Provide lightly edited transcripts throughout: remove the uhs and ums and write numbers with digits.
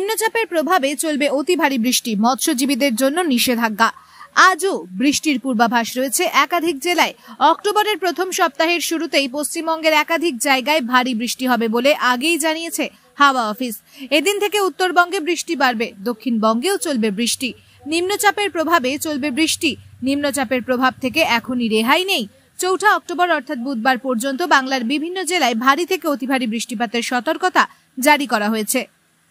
নিম্নচাপের প্রভাবে চলবে অতি ভারী বৃষ্টি, মৎস্যজীবীদের জন্য নিষেধাজ্ঞা। আজও বৃষ্টির পূর্বাভাস রয়েছে একাধিক জেলায়। অক্টোবরের প্রথম সপ্তাহের শুরুতেই পশ্চিমবঙ্গের একাধিক জায়গায় ভারী বৃষ্টি হবে বলে আগেই জানিয়েছে হাওয়া অফিস। এদিন থেকে উত্তরবঙ্গে বৃষ্টি বাড়বে, দক্ষিণবঙ্গেও চলবে বৃষ্টি। নিম্নচাপের প্রভাবে চলবে বৃষ্টি। নিম্নচাপের প্রভাব থেকে এখনই রেহাই নেই। 4 অক্টোবর অর্থাৎ বুধবার পর্যন্ত বাংলার বিভিন্ন জেলায় ভারী থেকে অতি ভারী বৃষ্টিপাতের সতর্কতা জারি করা হয়েছে।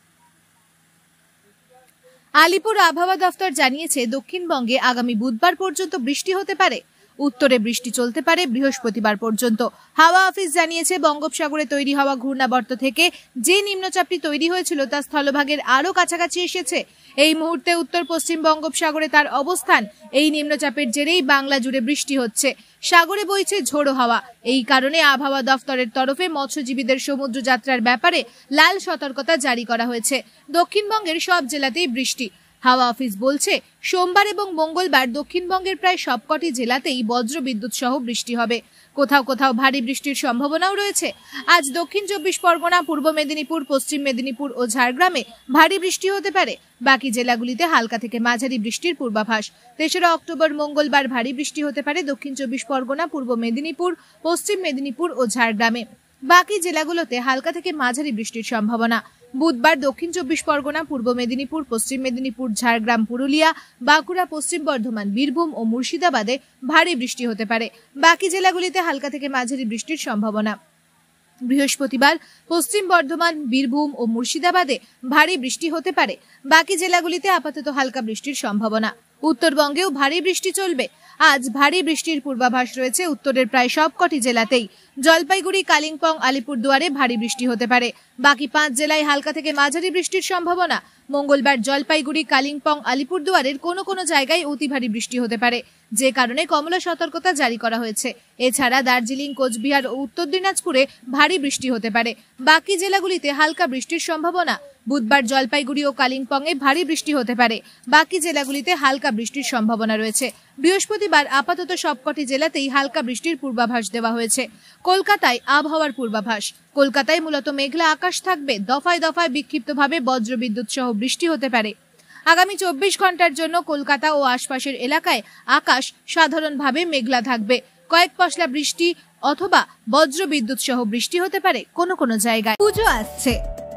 আলিপুর আবহাওয়া দফতর জানিয়েছে দক্ষিণবঙ্গে আগামী বুধবার পর্যন্ত বৃষ্টি হতে পারে। উত্তরে বৃষ্টি চলতে পারে বৃহস্পতিবার পর্যন্ত। হাওয়া অফিস জানিয়েছে বঙ্গোপসাগরে তৈরি হওয়া ঘূর্ণাবর্ত থেকে যে নিম্নচাপটি তৈরি হয়েছিল তা স্থলভাগের আরো কাছাকাছি এসেছে। এই মুহূর্তে উত্তর পশ্চিম বঙ্গোপসাগরে তার অবস্থান। এই নিম্নচাপের জেরেই বাংলা জুড়ে বৃষ্টি হচ্ছে। সাগরে বইছে ঝোড়ো হাওয়া। এই কারণে আবহাওয়া দফতরের তরফে মৎস্যজীবীদের সমুদ্র যাত্রার ব্যাপারে লাল সতর্কতা জারি করা হয়েছে। দক্ষিণবঙ্গের সব জেলাতেই বৃষ্টি। হাওয়া অফিস বলছে সোমবার এবং মঙ্গলবার দক্ষিণবঙ্গের প্রায় সবকটি জেলাতেই বজ্রবিদ্যুৎ সহ বৃষ্টি হবে। কোথাও কোথাও ভারী বৃষ্টির সম্ভাবনাও রয়েছে। আজ দক্ষিণ 24 পরগনা, পূর্ব মেদিনীপুর, পশ্চিম মেদিনীপুর ও ঝাড়গ্রামে ভারী বৃষ্টি হতে পারে। বাকি জেলাগুলিতে হালকা থেকে মাঝারি বৃষ্টির পূর্বাভাস। 3 অক্টোবর মঙ্গলবার ভারী বৃষ্টি হতে পারে দক্ষিণ 24 পরগনা, পূর্ব মেদিনীপুর, পশ্চিম মেদিনীপুর ও ঝাড়গ্রামে। বাকি জেলাগুলোতে হালকা থেকে মাঝারি বৃষ্টির সম্ভাবনা। বুধবার দক্ষিণ 24 পরগনা, পূর্ব মেদিনীপুর, পশ্চিম মেদিনীপুর, ঝাড়গ্রাম, পুরুলিয়া, বাঁকুড়া, পশ্চিম বর্ধমান, বীরভূম ও মুর্শিদাবাদে ভারী বৃষ্টি হতে পারে। বাকি জেলাগুলিতে হালকা থেকে মাঝারি বৃষ্টির সম্ভাবনা। বৃহস্পতিবার পশ্চিম বর্ধমান, বীরভূম ও মুর্শিদাবাদে ভারী বৃষ্টি হতে পারে। বাকি জেলাগুলিতে আপাতত হালকা বৃষ্টির সম্ভাবনা। উত্তরবঙ্গেও ভারী বৃষ্টি চলবে। আজ ভারী বৃষ্টির পূর্বাভাস রয়েছে উত্তরের প্রায় সবকটি জেলাতেই। জলপাইগুড়ি, কালিম্পং, আলিপুরদুয়ারে ভারী বৃষ্টি হতে পারে। বাকি 5 জেলায় হালকা থেকে মাঝারি বৃষ্টির সম্ভাবনা। মঙ্গলবার জলপাইগুড়ি, কালিম্পং, আলিপুরদুয়ারের কোনো কোনো জায়গায় অতি ভারী বৃষ্টি হতে পারে, যে কারণে কমলা সতর্কতা জারি করা হয়েছে। এছাড়া দার্জিলিং, কোচবিহার ও উত্তর দিনাজপুরে ভারী বৃষ্টি হতে পারে। বাকি জেলাগুলিতে হালকা বৃষ্টির সম্ভাবনা। বুধবার জলপাইগুড়ি ও কালিম্পংয়ে ভারী বৃষ্টি হতে পারে। বাকি জেলাগুলিতে হালকা বৃষ্টির সম্ভাবনা রয়েছে। বৃহস্পতিবার আপাতত সবকটি জেলাতেই হালকা বৃষ্টির পূর্বাভাস দেওয়া হয়েছে। কলকাতায় আবহাওয়ার পূর্বাভাস। কলকাতায় মূলত মেঘলা আকাশ থাকবে। দফায় দফায় বিক্ষিপ্তভাবে বজ্রবিদ্যুৎ সহ বৃষ্টি হতে পারে। আগামী 24 ঘন্টার জন্য কলকাতা ও আশপাশের এলাকায় আকাশ সাধারণভাবে মেঘলা থাকবে। কয়েক পশলা বৃষ্টি অথবা বজ্রবিদ্যুৎ সহ বৃষ্টি হতে পারে কোনো কোনো জায়গায়। পুজো আসছে,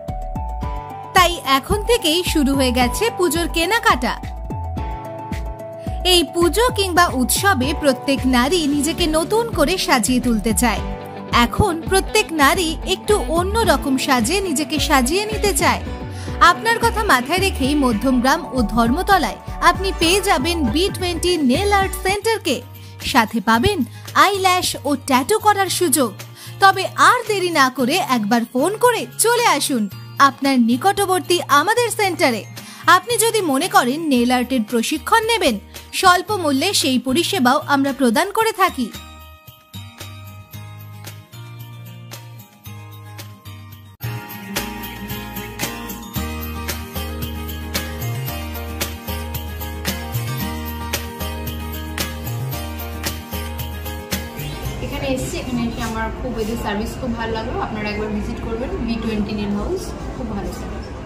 তাই এখন থেকেই শুরু হয়ে গেছে পুজোর কেনাকাটা। এই পুজো কিংবা উৎসবে প্রত্যেক নারী নিজেকে নতুন করে সাজিয়ে তুলতে চায়। এখন প্রত্যেক নারী একটু অন্য রকম সাজে নিজেকে সাজিয়ে নিতে চায়। আপনার কথা মাথায় রেখেই মধ্যমগ্রাম ও ধর্মতলায় আপনি পেয়ে যাবেন B20 নেল আর্ট সেন্টারকে। সাথে পাবেন আইল্যাশ ও ট্যাটু করার সুযোগ। তবে আর দেরি না করে একবার ফোন করে চলে আসুন আপনার নিকটবর্তী আমাদের সেন্টারে। আপনি যদি মনে করেন নেল আর্টের প্রশিক্ষণ নেবেন, স্বল্প মূল্যে সেই পরিষেবাও আমরা প্রদান করে থাকি। এখানে এসে আমার খুব এদের সার্ভিস খুব ভালো লাগলো। আপনারা একবার ভিজিট করবেন B20 নেল হাউস, খুব ভালো সার্ভিস।